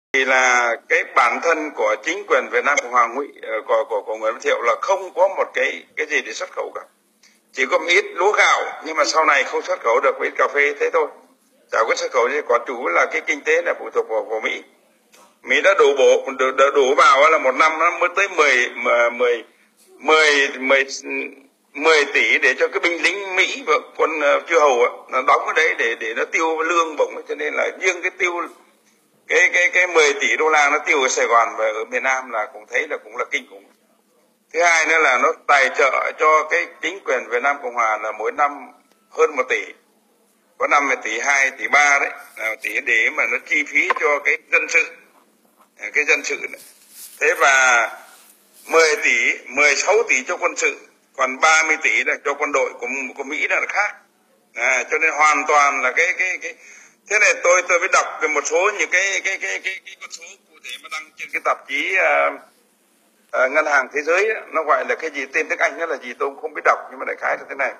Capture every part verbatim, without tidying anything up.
thì là cái bản thân của chính quyền Việt Nam Cộng hòa Ngụy của, của của Nguyễn Văn Thiệu là không có một cái cái gì để xuất khẩu cả, chỉ có một ít lúa gạo, nhưng mà sau này không xuất khẩu được, ít cà phê thế thôi, chả có xuất khẩu gì. Còn chủ là cái kinh tế là phụ thuộc vào, vào Mỹ. Mỹ đã đổ bộ đổ, đổ vào là một năm nó mới tới mười mười mười mười mười tỷ để cho cái binh lính Mỹ và quân chư hầu nó đóng cái đấy để để nó tiêu lương bổng, cho nên là riêng cái tiêu cái cái cái mười tỷ đô la nó tiêu ở Sài Gòn và ở miền Nam là cũng thấy là cũng là kinh khủng. Thứ hai nữa là nó tài trợ cho cái chính quyền Việt Nam Cộng hòa là mỗi năm hơn một tỷ, có năm là tỷ hai, tỷ ba đấy, là tỷ để mà nó chi phí cho cái dân sự, cái dân sự này. Thế và mười tỷ, mười sáu tỷ cho quân sự, còn ba mươi tỷ là cho quân đội của, của Mỹ là khác. À, cho nên hoàn toàn là cái cái cái thế này tôi tôi mới đọc một số những cái cái cái cái, cái con số cụ thể mà đăng trên cái tạp chí uh, uh, ngân hàng thế giới ấy, nó gọi là cái gì, tên tiếng Anh đó là gì tôi cũng không biết đọc, nhưng mà đại khái là thế này,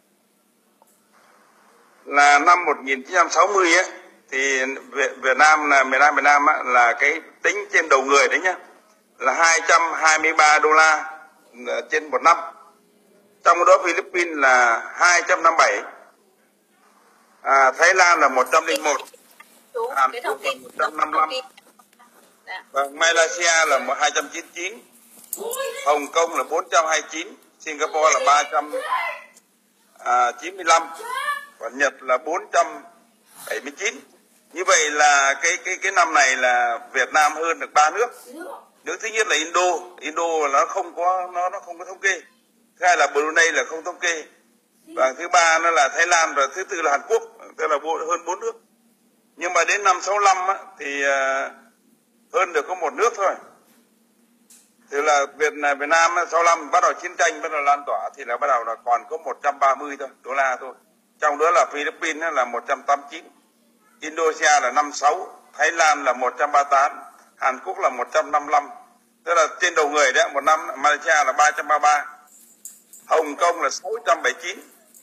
là năm một nghìn chín trăm sáu mươi ấy, thì Việt, Việt Nam là miền Nam Việt Nam ấy, là cái tính trên đầu người đấy nhá, là hai trăm hai mươi ba đô la trên một năm, trong đó Philippines là hai trăm năm mươi bảy, à, Thái Lan là một trăm lẻ một, Hàn Quốc là một trăm năm mươi lăm, và Malaysia là hai trăm chín mươi chín, Hồng Kông là bốn trăm hai mươi chín, Singapore là ba trăm chín mươi lăm, còn Nhật là bốn trăm bảy mươi chín. Như vậy là cái cái cái năm này là Việt Nam hơn được ba nước. Nước thứ nhất là Indo, Indo nó không có nó nó không có thống kê. Thứ hai là Brunei là không thống kê. Và thứ ba nó là Thái Lan, và thứ tư là Hàn Quốc, tức là hơn bốn nước. Nhưng mà đến năm sáu lăm á, thì uh, hơn được có một nước thôi. Thì là Việt Việt Nam sáu lăm bắt đầu chiến tranh bắt đầu lan tỏa thì là bắt đầu là còn có một trăm ba mươi thôi đô la thôi. Trong đó là Philippines là một trăm tám mươi chín, Indonesia là năm mươi sáu, Thái Lan là một trăm ba mươi tám, Hàn Quốc là một trăm năm mươi lăm. Tức là trên đầu người đấy, một năm Malaysia là ba trăm ba mươi ba, Hồng Kông là sáu trăm bảy mươi chín,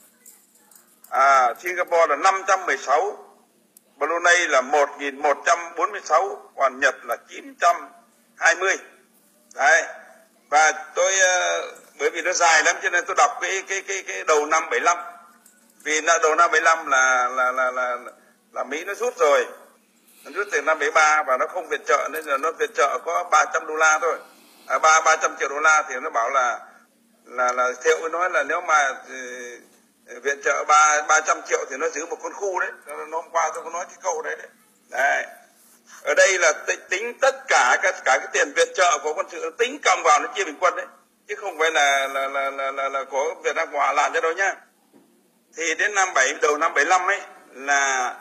à, Singapore là năm trăm mười sáu, Brunei là một nghìn một trăm bốn mươi sáu, còn Nhật là chín trăm hai mươi. Đấy. Và tôi bởi vì nó dài lắm cho nên tôi đọc cái cái cái cái đầu năm bảy lăm. Vì đầu năm bảy lăm là là là là là Mỹ nó rút rồi. Nó rút từ năm bảy ba và nó không viện trợ, nên là nó viện trợ có ba trăm đô la thôi. À, ba ba trăm triệu đô la thì nó bảo là là là Thiệu nói là nếu mà viện trợ ba ba trăm triệu thì nó giữ một con khu đấy. Nó hôm qua tôi có nói cái câu đấy đấy. Đấy. Ở đây là tính tất cả các cả cái tiền viện trợ của quân sự tính cộng vào nó chia bình quân đấy, chứ không phải là là là là là, là của Việt Nam Hòa làm cho đâu nhá. Thì đến năm bảy đầu năm bảy lăm ấy là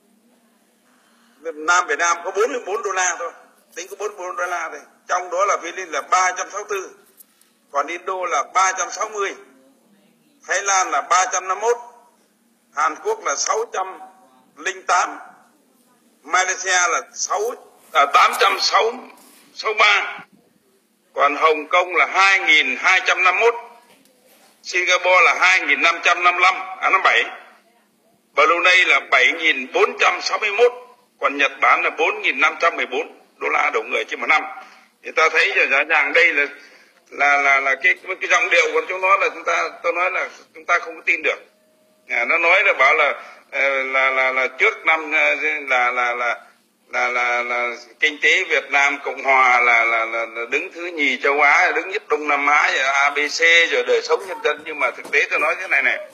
Việt Nam Việt Nam có bốn mươi bốn đô la thôi, tính có bốn mươi bốn đô la thôi. Trong đó là Philippines là ba trăm sáu mươi tư, còn Indo là ba trăm sáu mươi, Thái Lan là ba trăm năm mươi mốt, Hàn Quốc là sáu trăm lẻ tám, Malaysia là sáu à, tám trăm sáu mươi ba, còn Hồng Kông là hai nghìn hai trăm năm mươi mốt, Singapore là hai nghìn năm trăm năm mươi lăm, à năm bảy, Brunei là bảy nghìn bốn trăm sáu mươi mốt, còn Nhật Bản là bốn nghìn năm trăm mười bốn đô la đầu người trên một năm. Thì ta thấy rõ ràng đây là là là là cái cái giọng điệu của chúng nó là chúng ta tôi nói là chúng ta không có tin được. À, nó nói là bảo là là là, là, là trước năm là là là là là, là, là kinh tế Việt Nam Cộng hòa là, là là là đứng thứ nhì châu Á, đứng nhất Đông Nam Á, rồi a bê xê, rồi đời sống nhân dân. Nhưng mà thực tế tôi nói thế này này,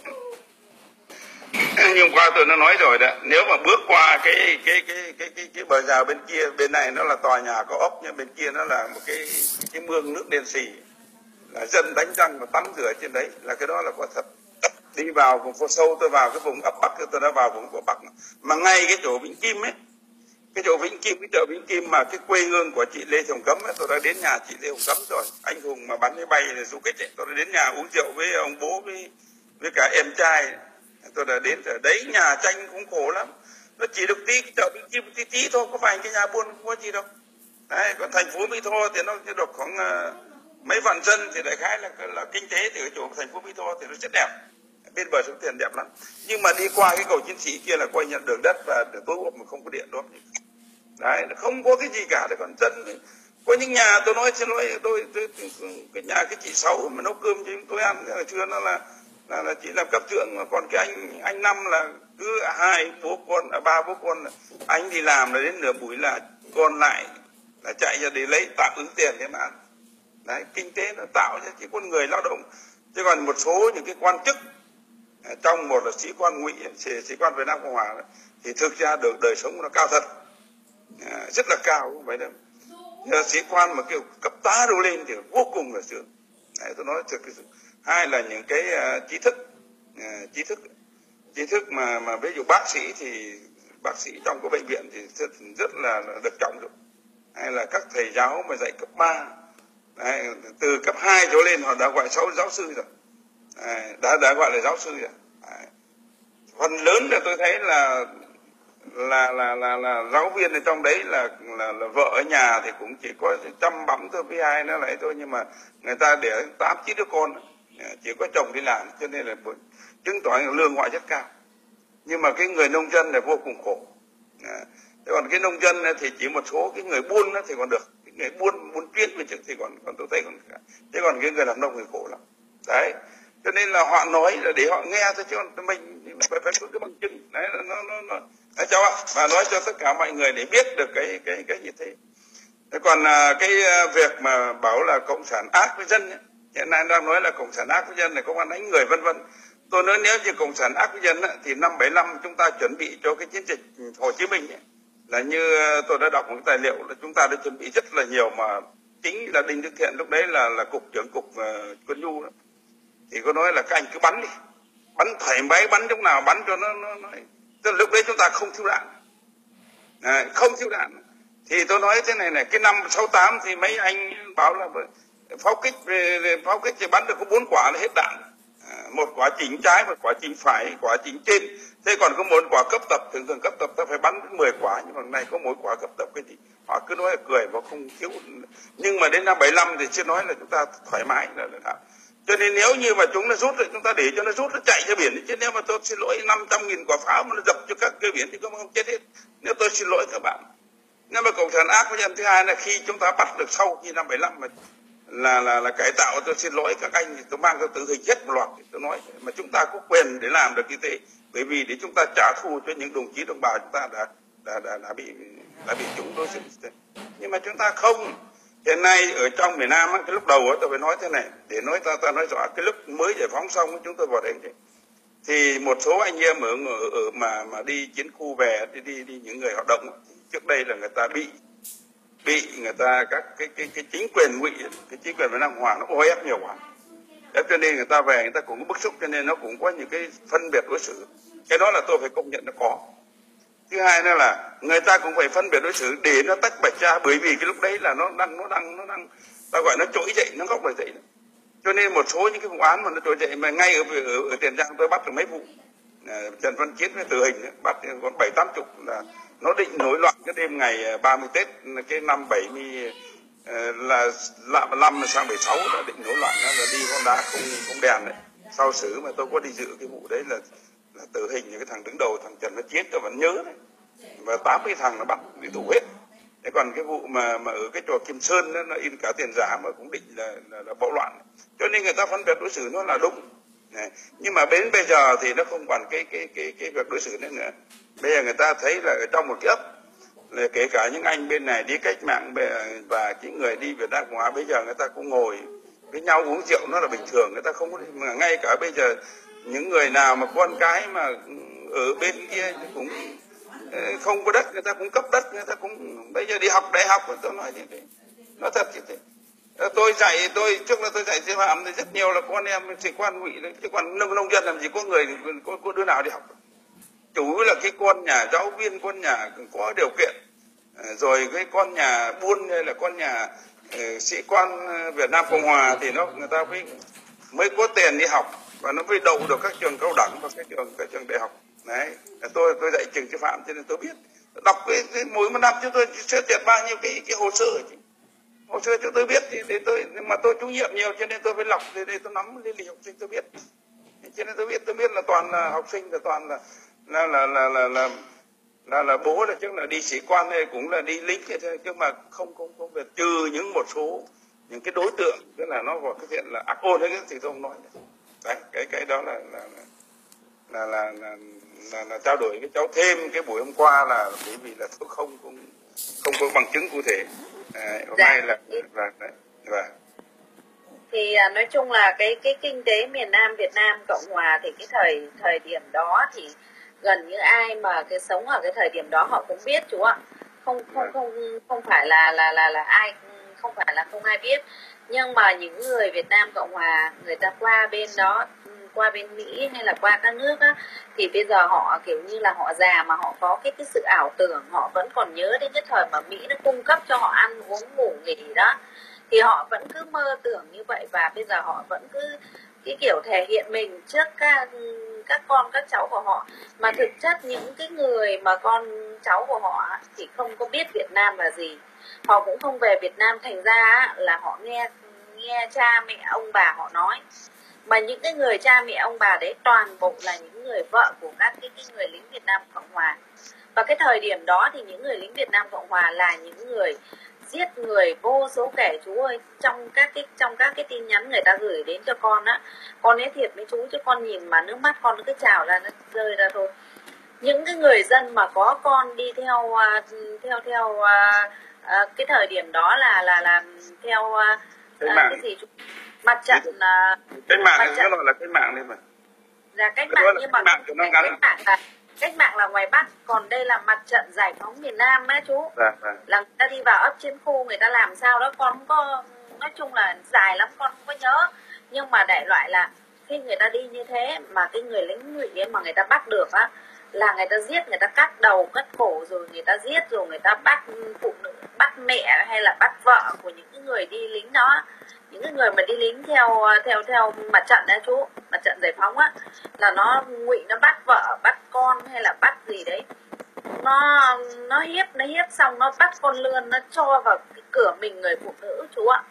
nhưng qua tôi nó nói rồi đó, nếu mà bước qua cái cái cái cái cái, cái bờ rào bên kia, bên này nó là tòa nhà có ốc, nhưng bên kia nó là một cái cái mương nước đen xì, là dân đánh răng và tắm rửa trên đấy, là cái đó là có thật. Đi vào vùng phố sâu, tôi vào cái vùng ấp Bắc, tôi đã vào vùng của Bắc, mà ngay cái chỗ Vĩnh Kim ấy, cái chỗ Vĩnh Kim, cái chợ Vĩnh Kim mà cái quê hương của chị Lê Hồng Cấm ấy, tôi đã đến nhà chị Lê Hồng Cấm rồi, anh hùng mà bắn máy bay là du kích ấy, tôi đã đến nhà uống rượu với ông bố với với cả em trai, tôi đã đến ở đấy. Nhà tranh cũng khổ lắm, nó chỉ được tí chợ Vĩnh Kim tí tí thôi, có vài cái nhà buôn không có gì đâu. Đấy, còn thành phố Mỹ Tho thì nó được khoảng uh, mấy vạn dân, thì đại khái là là kinh tế thì ở chỗ thành phố Mỹ Tho thì nó rất đẹp, bên bờ sông Tiền đẹp lắm. Nhưng mà đi qua cái cầu Chiến Sĩ kia là coi nhận đường đất và tối hôm mà không có điện đó. Đấy, không có cái gì cả. Đấy, còn dân có những nhà tôi nói xin lỗi tôi, tôi, tôi cái nhà cái chị Sáu mà nấu cơm cho chúng tôi ăn ngày xưa nó là là, là chỉ làm cấp trưởng, mà còn cái anh anh Năm là cứ hai bố con à, ba bố con anh đi làm là đến nửa buổi là còn lại là chạy ra để lấy tạm ứng tiền để mà ăn. Đấy, kinh tế nó tạo ra chỉ con người lao động. Chứ còn một số những cái quan chức trong một là sĩ quan ngụy, sĩ, sĩ quan Việt Nam Cộng Hòa thì thực ra được đời sống nó cao thật, à, rất là cao, không phải đâu. Giờ sĩ quan mà kiểu cấp tá đổ lên thì vô cùng là sướng. Đấy, tôi nói thực sự. Hai là những cái uh, trí thức, uh, trí thức, trí thức mà mà ví dụ bác sĩ thì bác sĩ trong cái bệnh viện thì rất, rất là, là được trọng dụng. Hay là các thầy giáo mà dạy cấp ba, đấy, từ cấp hai trở lên họ đã gọi sáu giáo sư rồi, đấy, đã đã gọi là giáo sư rồi. Đấy. Phần lớn là tôi thấy là là là là, là giáo viên ở trong đấy là, là là vợ ở nhà thì cũng chỉ có chăm bẵm thôi, với ai nó lại thôi, nhưng mà người ta để tám chín đứa con chỉ có chồng đi làm, cho nên là chứng tỏ lương họ rất cao. Nhưng mà cái người nông dân là vô cùng khổ. Thế còn cái nông dân thì chỉ một số cái người buôn thì còn được, cái người buôn buôn chuyên về thì còn còn tôi thấy còn cả. Thế còn cái người làm nông thì khổ lắm. Đấy, cho nên là họ nói là để họ nghe thôi, chứ còn mình phải phải có cái bằng chứng. Đấy, nó nó nó Đấy, cháu ạ, và nói cho tất cả mọi người để biết được cái cái cái như thế. Thế còn à, cái việc mà bảo là cộng sản ác với dân ấy, hiện nay đang nói là cộng sản ác với dân này công an đánh người vân vân. Tôi nói nếu như cộng sản ác với dân ấy, thì năm bảy mươi lăm chúng ta chuẩn bị cho cái chiến dịch Hồ Chí Minh ấy, là như tôi đã đọc một cái tài liệu là chúng ta đã chuẩn bị rất là nhiều, mà chính là Đinh Đức Thiện lúc đấy là là cục trưởng cục uh, quân nhu đó, thì có nói là các anh cứ bắn đi, bắn thoải mái, bắn lúc nào bắn cho nó nó, nó... lúc đấy chúng ta không thiếu đạn, à, không thiếu đạn. Thì tôi nói thế này này, cái năm sáu tám thì mấy anh bảo là pháo kích pháo kích thì bắn được có bốn quả là hết đạn, à, một quả chính trái, một quả chính phải, quả chính trên. Thế còn có một quả cấp tập, thường thường cấp tập ta phải bắn mười quả, nhưng mà này có mỗi quả cấp tập cái gì. Họ cứ nói là cười và không thiếu. Nhưng mà đến năm bảy mươi lăm thì chưa nói là chúng ta thoải mái là là cho nên nếu như mà chúng nó rút thì chúng ta để cho nó rút, nó chạy ra biển. Chứ nếu mà tôi xin lỗi năm trăm nghìn quả pháo mà nó dập cho các cái biển thì không chết hết. Nếu tôi xin lỗi các bạn. Nhưng mà cộng sản ác với nhân thứ hai là khi chúng ta bắt được sau khi năm bảy mươi lăm mà là là là cải tạo, tôi xin lỗi các anh thì tôi mang ra tử hình hết một loạt. Tôi nói mà chúng ta có quyền để làm được như thế, bởi vì để chúng ta trả thù cho những đồng chí đồng bào chúng ta đã đã đã, đã bị đã bị chúng đối xử. Nhưng mà chúng ta không. Hiện nay ở trong miền Nam cái lúc đầu tôi phải nói thế này để nói ta ta nói rõ, cái lúc mới giải phóng xong chúng tôi vào đấy thì một số anh em ở, ở, ở mà mà đi chiến khu về đi đi, đi những người hoạt động trước đây là người ta bị bị người ta các cái cái cái chính quyền ngụy, cái chính quyền Việt Nam Hòa nó ô ép nhiều quá, cho nên người ta về người ta cũng có bức xúc, cho nên nó cũng có những cái phân biệt đối xử. Cái đó là tôi phải công nhận nó có. Thứ hai nữa là người ta cũng phải phân biệt đối xử để nó tách bạch ra, bởi vì cái lúc đấy là nó đang nó đang nó đang ta gọi nó trỗi dậy, nó góc lại dậy. Cho nên một số những cái vụ án mà nó trỗi dậy, mà ngay ở ở, ở Tiền Giang tôi bắt được mấy vụ, à, Trần Văn Chiến với tử hình ấy, bắt còn bảy tám chục là nó định nổi loạn cái đêm ngày ba mươi Tết cái năm bảy mươi là năm sang bảy sáu là định nổi loạn, là đi con đá không không đèn đấy. Sau xử mà tôi có đi dự cái vụ đấy là là tử hình, những cái thằng đứng đầu thằng Trần Văn Chiến tôi vẫn nhớ đấy, và tám mươi thằng nó bắt đi tù hết. Thế còn cái vụ mà mà ở cái chùa Kim Sơn đó, nó in cả tiền giả mà cũng định là là, là bạo loạn, cho nên người ta phân biệt đối xử nó là đúng. Này. Nhưng mà đến bây giờ thì nó không còn cái cái cái cái việc đối xử nữa nữa. Bây giờ người ta thấy là ở trong một cái ấp là kể cả những anh bên này đi cách mạng và những người đi Việt Nam Cộng Hòa bây giờ người ta cũng ngồi với nhau uống rượu, nó là bình thường, người ta không có. Mà ngay cả bây giờ những người nào mà con cái mà ở bên kia cũng không có đất, người ta cũng cấp đất, người ta cũng bây giờ đi học đại học. Tôi nói như thế, nó thật như thế. Tôi dạy tôi trước là tôi dạy sư phạm thì rất nhiều là con em sĩ quan ngụy, chứ còn nông nông dân làm gì có người có, có đứa nào đi học. Chủ yếu là cái con nhà giáo viên, con nhà có điều kiện, rồi cái con nhà buôn hay là con nhà uh, sĩ quan Việt Nam Cộng Hòa thì nó người ta mới mới có tiền đi học và nó mới đậu được các trường cao đẳng và các trường các trường đại học. Đấy, tôi tôi dạy trường sư phạm cho nên tôi biết. Đọc cái, cái mỗi một năm chúng tôi sẽ duyệt bao nhiêu cái cái hồ sơ chứ. Hồ sơ chúng tôi biết thì, thì tôi, mà tôi chủ nhiệm nhiều cho nên tôi phải lọc để, để tôi nắm lý lịch học sinh tôi biết. Cho nên tôi biết tôi biết là toàn là học sinh là toàn là là là là là, là là là bố là trước là đi sĩ quan hay cũng là đi lính thôi, nhưng mà không không không được, trừ những một số những cái đối tượng tức là nó vào cái diện là ác ôn đấy thì tôi không nói nữa. Đấy, cái cái đó là là là là là, là, là, là trao đổi với cháu thêm cái buổi hôm qua là bởi vì là tôi không không không có bằng chứng cụ thể. À, hôm dạ. nay là là đấy, và thì nói chung là cái cái kinh tế miền Nam Việt Nam Cộng Hòa thì cái thời thời điểm đó thì gần như ai mà cái sống ở cái thời điểm đó họ cũng biết chú ạ, không không không không phải là là là là ai không phải là không ai biết, nhưng mà những người Việt Nam Cộng Hòa người ta qua bên đó, qua bên Mỹ hay là qua các nước á, thì bây giờ họ kiểu như là họ già mà họ có cái cái sự ảo tưởng, họ vẫn còn nhớ đến cái thời mà Mỹ nó cung cấp cho họ ăn uống ngủ nghỉ đó, thì họ vẫn cứ mơ tưởng như vậy, và bây giờ họ vẫn cứ cái kiểu thể hiện mình trước các các con các cháu của họ, mà thực chất những cái người mà con cháu của họ thì không có biết Việt Nam là gì, họ cũng không về Việt Nam, thành ra là họ nghe nghe cha mẹ ông bà họ nói, mà những cái người cha mẹ ông bà đấy toàn bộ là những người vợ của các cái, cái người lính Việt Nam Cộng Hòa, và cái thời điểm đó thì những người lính Việt Nam Cộng Hòa là những người giết người vô số kể chú ơi. Trong các cái trong các cái tin nhắn người ta gửi đến cho con á, con nói thiệt với chú chứ con nhìn mà nước mắt con nó cứ trào ra, nó rơi ra thôi. Những cái người dân mà có con đi theo uh, theo theo uh, uh, cái thời điểm đó là là là theo uh, cái, uh, mạng. cái gì chú? Mặt trận uh, cái mạng mặt trận nó gọi là cái mạng đấy mà. Là cách mạng, nhưng mà mạng cái mạng là cách mạng là ngoài Bắc, còn đây là mặt trận giải phóng miền Nam á chú. Dạ, dạ. Là người ta đi vào ấp chiến khu, người ta làm sao đó con không có, nói chung là dài lắm con không có nhớ, nhưng mà đại loại là khi người ta đi như thế mà cái người lính ngụy ấy mà người ta bắt được á, là người ta giết, người ta cắt đầu cắt cổ, rồi người ta giết, rồi người ta bắt phụ nữ, bắt mẹ hay là bắt vợ của những cái người đi lính đó, những cái người mà đi lính theo theo theo mặt trận đấy chú, mặt trận giải phóng á, là nó ngụy nó bắt vợ bắt con hay là bắt gì đấy, nó nó hiếp nó hiếp xong nó bắt con lươn, nó cho vào cái cửa mình người phụ nữ chú ạ.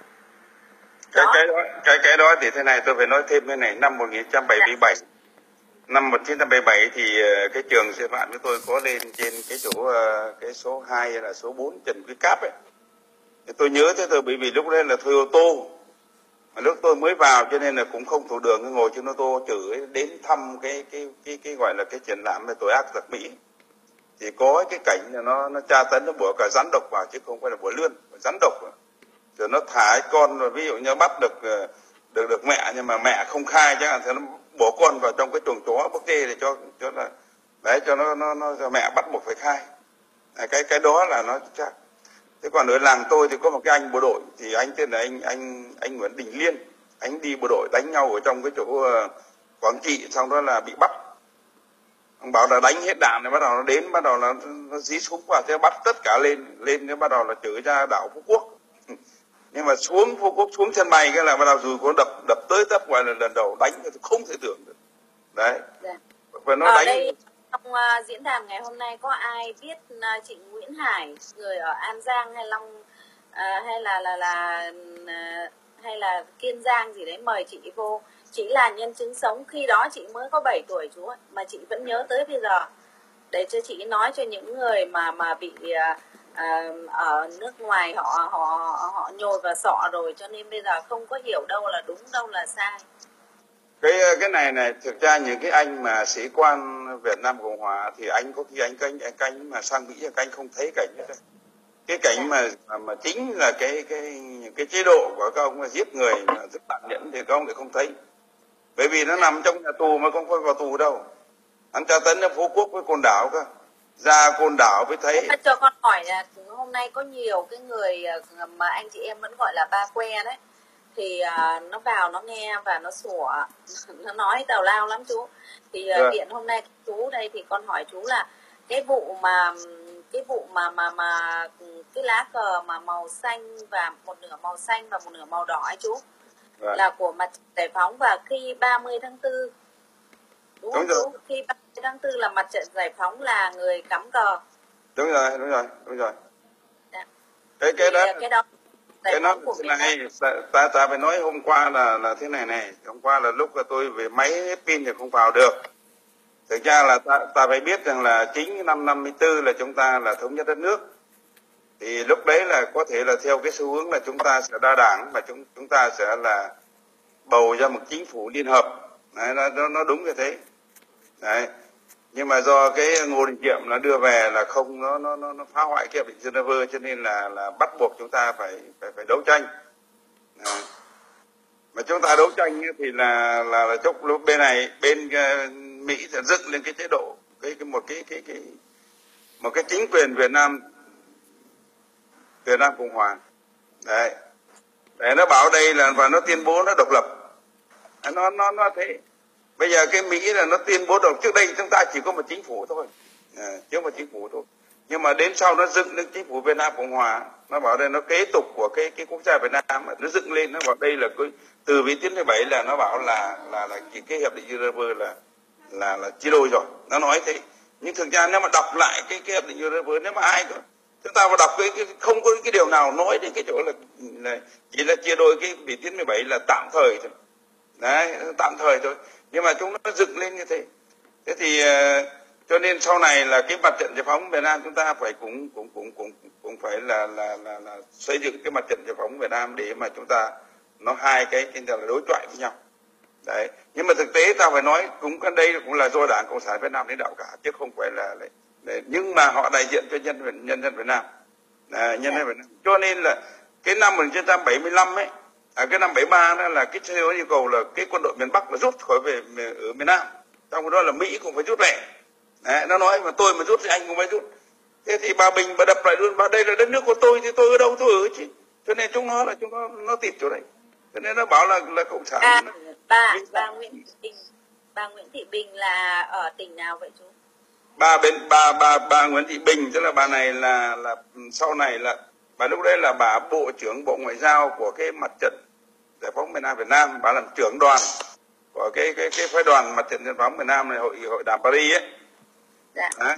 Cái cái đó cái cái đó thì thế này, tôi phải nói thêm cái này. Năm một nghìn chín trăm bảy mươi bảy, dạ. Năm một nghìn chín trăm bảy mươi bảy thì cái trường sư phạm của tôi có lên trên cái chỗ cái số hai là số bốn Trần Quý Cáp ấy. Thì tôi nhớ thế thôi, bởi vì lúc đấy là thuê ô tô, mà lúc tôi mới vào cho nên là cũng không thuộc đường, ngồi trên ô tô chửi đến thăm cái cái cái cái gọi là cái triển lãm về tội ác giặc Mỹ, thì có cái cảnh là nó nó tra tấn, nó bỏ cả rắn độc vào chứ không phải là bỏ lươn, rắn độc vào. Rồi nó thả cái con, rồi ví dụ như bắt được được được mẹ nhưng mà mẹ không khai chẳng hạn, thì nó bỏ con vào trong cái chuồng chó bốc kê để cho cho là đấy cho nó nó nó cho mẹ bắt buộc phải khai. À, cái cái đó là nó chắc. Thế còn ở làng tôi thì có một cái anh bộ đội, thì anh tên là anh anh anh Nguyễn Đình Liên, anh đi bộ đội đánh nhau ở trong cái chỗ uh, Quảng Trị, xong đó là bị bắt. Ông bảo là đánh hết đạn, rồi bắt đầu nó đến, bắt đầu là nó dí súng vào, thế bắt tất cả lên, lên cái bắt đầu là chửi ra đảo Phú Quốc. Nhưng mà xuống Phú Quốc, xuống sân bay cái là bắt đầu dù có đập đập tới tấp, gọi là lần đầu đánh không thể tưởng được. Đấy. Dạ. Và nó ở đánh... đây trong uh, diễn đàn ngày hôm nay có ai biết uh, chị Nguyễn Hải, người ở An Giang hay Long uh, hay là là là uh, hay là Kiên Giang gì đấy, mời chị vô. Chị là nhân chứng sống, khi đó chị mới có bảy tuổi chú ạ, mà chị vẫn nhớ tới bây giờ, để cho chị nói cho những người mà mà bị uh, uh, ở nước ngoài họ họ họ nhồi vào sọ rồi, cho nên bây giờ không có hiểu đâu là đúng đâu là sai. Cái cái này này, thực ra những cái anh mà sĩ quan Việt Nam Cộng Hòa thì anh có khi anh anh anh, anh mà sang Mỹ anh không thấy cảnh đó. Cái cảnh mà mà chính là cái cái cái chế độ của các ông là giết người mà rất tàn nhẫn thì các ông lại không thấy, bởi vì nó nằm trong nhà tù mà không phải vào tù đâu. Anh tra tấn ở Phú Quốc với Côn Đảo cơ, ra Côn Đảo mới thấy. Cho con hỏi là hôm nay có nhiều cái người mà anh chị em vẫn gọi là ba que đấy, thì uh, nó vào nó nghe và nó sủa, nó nói tào lao lắm chú. Thì uh, điện hôm nay chú đây thì con hỏi chú là cái vụ mà cái vụ mà mà mà cái lá cờ mà màu xanh và một nửa màu xanh và một nửa màu đỏ ấy chú, right. là của mặt trận giải phóng, và khi ba mươi tháng tư đúng không chú? Khi ba mươi tháng tư là mặt trận giải phóng là người cắm cờ. Đúng rồi, đúng rồi, đúng rồi. Dạ. Cái cái đó, cái đó cái nó này ta ta phải nói hôm qua là là thế này này, hôm qua là lúc là tôi về máy hết pin thì không vào được, thực ra là ta, ta phải biết rằng là chính năm năm mươi tư là chúng ta là thống nhất đất nước, thì lúc đấy là có thể là theo cái xu hướng là chúng ta sẽ đa đảng và chúng chúng ta sẽ là bầu ra một chính phủ liên hợp. Đấy, nó nó đúng như thế. Đấy, nhưng mà do cái Ngô Đình Diệm nó đưa về là không, nó nó nó, nó phá hoại cái hiệp định Geneva, cho nên là là bắt buộc chúng ta phải phải phải đấu tranh. Đấy. Mà chúng ta đấu tranh thì là là, là chốc lúc bên này bên uh, Mỹ sẽ dựng lên cái chế độ cái, cái một cái cái cái một cái chính quyền Việt Nam Việt Nam Cộng Hòa. Đấy, để nó bảo đây là và nó tuyên bố nó độc lập. Nó nó nó thế. Bây giờ cái Mỹ là nó tuyên bố độc, trước đây chúng ta chỉ có một chính phủ thôi, à, chỉ có một chính phủ thôi. Nhưng mà đến sau nó dựng lên chính phủ Việt Nam Cộng Hòa, nó bảo đây nó kế tục của cái cái quốc gia Việt Nam, nó dựng lên, nó bảo đây là cái từ vĩ tuyến mười bảy là nó bảo là là là cái, cái hiệp định Geneva là là là chia đôi rồi, nó nói thế. Nhưng thực ra nếu mà đọc lại cái cái hiệp định Geneva, nếu mà ai có chúng ta vào đọc cái, cái không có cái điều nào nói đến cái chỗ là, là chỉ là chia đôi cái vĩ tuyến mười bảy là tạm thời thôi. Đấy, tạm thời thôi. Nhưng mà chúng nó dựng lên như thế. Thế thì uh, cho nên sau này là cái mặt trận giải phóng Việt Nam chúng ta phải cũng cũng cũng cũng cũng phải là là là, là xây dựng cái mặt trận giải phóng Việt Nam để mà chúng ta nó hai cái cái là đối thoại với nhau. Đấy, nhưng mà thực tế ta phải nói cũng cái đây cũng là do Đảng Cộng sản Việt Nam lãnh đạo cả, chứ không phải là để, nhưng mà họ đại diện cho nhân nhân dân Việt Nam, à, nhân dân Việt Nam. Cho nên là cái năm một nghìn chín trăm bảy mươi lăm ấy, à, cái năm bảy mươi ba đó là cái yêu cầu là cái quân đội miền Bắc là rút khỏi về ở miền Nam, trong đó là Mỹ cũng phải rút về. Đấy, nó nói mà tôi mà rút thì anh cũng phải rút. Thế thì bà Bình bà đập lại luôn, bà đây là đất nước của tôi thì tôi ở đâu tôi ở chứ. Cho nên chúng nó là chúng nó nó tịt chỗ đấy. Cho nên nó bảo là là cộng sản. À, bà bà Nguyễn Thị Bình, bà Nguyễn Thị Bình là ở tỉnh nào vậy chú? Bà bên bà bà bà Nguyễn Thị Bình, tức là bà này là là sau này là bà lúc đấy là bà bộ trưởng Bộ Ngoại giao của cái mặt trận giải phóng miền Nam Việt Nam, bà làm trưởng đoàn của cái cái cái phái đoàn mặt trận giải phóng miền Nam này, hội hội đàm Paris ấy. Dạ. Đấy.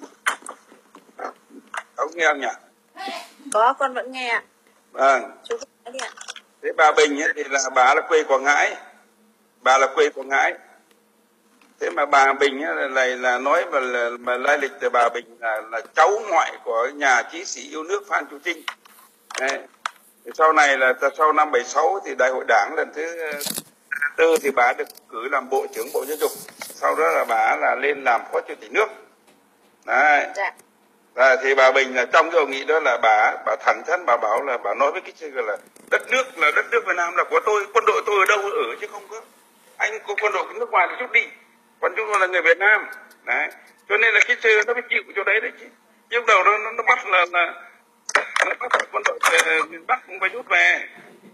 Ông nghe không nhỉ? Có, con vẫn nghe. Vâng. Chú nói đi ạ. Thế bà Bình ấy thì là bà là quê Quảng Ngãi, bà là quê Quảng Ngãi. Thế mà bà Bình ấy là, là, là nói mà, là, mà lai lịch từ bà Bình là, là cháu ngoại của nhà chí sĩ yêu nước Phan Chu Trinh. Đấy. Sau này là sau năm bảy sáu thì đại hội đảng lần thứ tư thì bà được cử làm bộ trưởng Bộ Giáo dục, sau đó là bà là lên làm phó chủ tịch nước. Đấy. Dạ. À, thì bà Bình là trong cái hội nghị đó là bà bà thẳng thắn bà bảo là bà nói với cái chuyện là đất nước là đất nước Việt Nam là của tôi, quân đội tôi ở đâu ở chứ không có anh có quân đội nước ngoài thì chút đi, còn chúng tôi là người Việt Nam. Đấy, cho nên là cái chơi nó phải chịu chỗ đấy đấy chứ. Lúc đầu nó nó bắt là là nó bắt quân đội miền Bắc cũng phải rút về.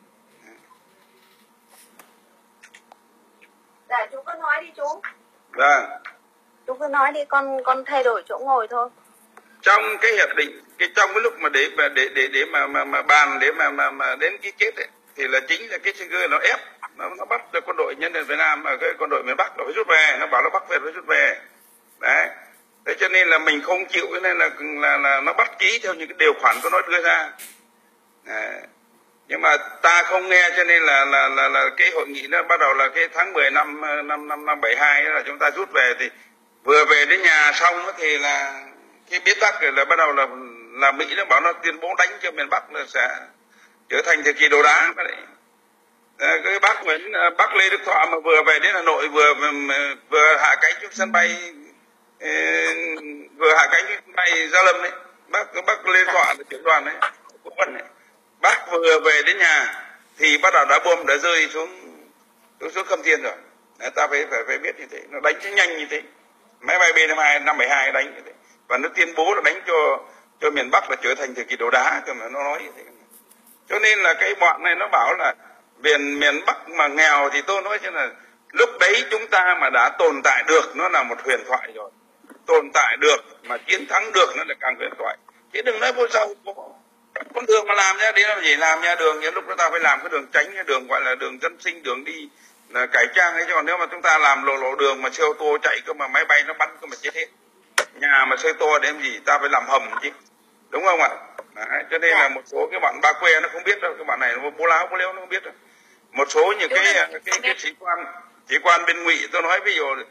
Dạ chú cứ nói đi chú. Vâng. Chú cứ nói đi, con con thay đổi chỗ ngồi thôi. Trong cái hiệp định, cái trong cái lúc mà để mà để để để mà mà, mà bàn để mà mà mà đến ký kết ấy, thì là chính là cái Kissinger nó ép nó, nó bắt được quân đội nhân dân Việt Nam ở cái quân đội miền Bắc nó phải rút về, nó bảo nó Bắc Việt phải rút về. Đấy, thế cho nên là mình không chịu, cho nên là là là nó bắt ký theo những cái điều khoản của nó đưa ra. Đấy. Nhưng mà ta không nghe, cho nên là là là, là cái hội nghị nó bắt đầu là cái tháng mười năm năm năm năm bảy hai là chúng ta rút về, thì vừa về đến nhà xong thì là cái biết tắc rồi là bắt đầu là là Mỹ nó bảo nó tuyên bố đánh cho miền Bắc là sẽ trở thành thời kỳ đồ đá. Cái bác Nguyễn bác Lê Đức Thọ mà vừa về đến Hà Nội, vừa vừa hạ cánh trước sân bay vừa hạ cánh trước sân bay Gia Lâm đấy, bác bác Lê Đức Thọ là trưởng đoàn đấy, quốc quân đấy, bác vừa về đến nhà thì bắt đầu đã bom đã rơi xuống xuống, xuống Khâm Thiên rồi. Đấy, ta phải phải phải biết như thế, nó đánh cho nhanh như thế, máy bay B năm bảy hai đánh như thế, và nó tuyên bố là đánh cho cho miền Bắc là trở thành thời kỳ đồ đá, cơ mà nó nói như thế. Cho nên là cái bọn này nó bảo là miền miền Bắc mà nghèo, thì tôi nói cho là lúc đấy chúng ta mà đã tồn tại được nó là một huyền thoại rồi, tồn tại được mà chiến thắng được nó là càng huyền thoại. Chứ đừng nói vô sau con đường mà làm ra đấy là gì, làm ra đường những lúc đó ta phải làm cái đường tránh, cái đường gọi là đường dân sinh, đường đi là cải trang ấy, chứ còn nếu mà chúng ta làm lộ lộ đường mà xe ô tô chạy cơ mà máy bay nó bắn cơ mà chết hết, nhà mà xây to để làm gì, ta phải làm hầm chứ, đúng không ạ? Đấy, cho nên là một số cái bạn ba quê nó không biết đâu, cái bạn này nó bố láo bố lếu nó không biết đâu. Một số những cái cái cái, cái sĩ quan sĩ quan bên Ngụy tôi nói ví dụ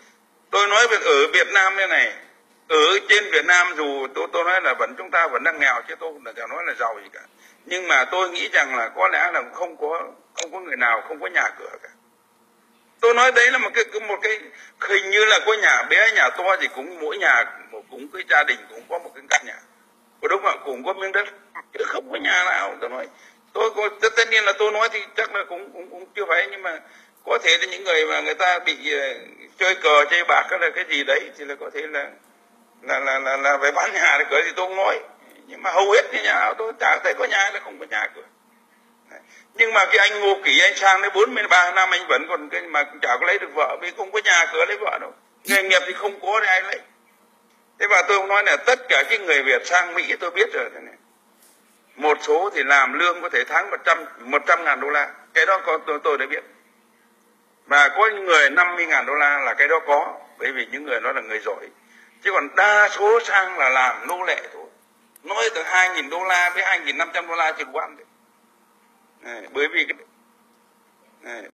Tôi nói việc ở Việt Nam như này, ở trên Việt Nam dù tôi tôi nói là vẫn chúng ta vẫn đang nghèo, chứ tôi không được nói là giàu gì cả, nhưng mà tôi nghĩ rằng là có lẽ là không có không có người nào không có nhà cửa cả. Tôi nói đấy là một cái một cái hình như là có nhà bé nhà to thì cũng mỗi nhà cũng cái gia đình cũng có một cái căn nhà, có đúng không, cũng có miếng đất, chứ không có nhà nào. Tôi nói tôi có tất, tất nhiên là tôi nói thì chắc là cũng cũng cũng chưa phải, nhưng mà có thể là những người mà người ta bị uh, chơi cờ chơi bạc hay là cái gì đấy thì là có thể là là là là, là phải bán nhà để cửa thì tôi không nói, nhưng mà hầu hết những nhà nào tôi chả thấy có nhà là không có nhà cửa. Nhưng mà cái anh Ngô Kỷ anh sang đến bốn mươi ba năm anh vẫn còn cái mà chả có lấy được vợ, vì không có nhà cửa lấy vợ đâu, nghề nghiệp thì không có thì ai lấy. Thế và tôi nói là tất cả cái người Việt sang Mỹ tôi biết rồi thế này, một số thì làm lương có thể tháng một trăm một trăm ngàn đô la, cái đó có tôi tôi đã biết, và có những người năm mươi ngàn đô la là cái đó có, bởi vì những người đó là người giỏi, chứ còn đa số sang là làm nô lệ thôi, nói từ hai nghìn đô la với hai nghìn năm trăm đô la chỉ đủ ăn đấy. Bởi vì cái